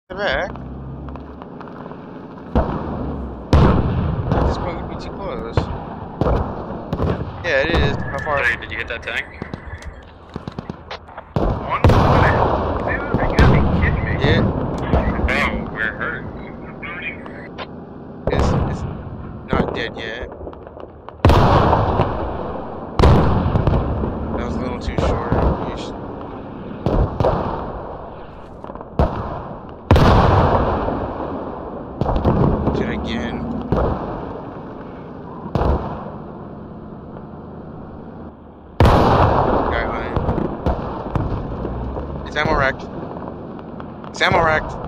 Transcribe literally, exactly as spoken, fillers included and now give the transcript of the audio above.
back. At this point, we'd be too close. Yeah, it is. How far? Sorry, did you hit that tank? One minute. Dude, you gotta be kidding me. Yeah. Oh, we're hurt. It's, it's not dead yet. That was a little too short. You should... Shoot again. Guy on it. It's ammo racked. It's ammo racked.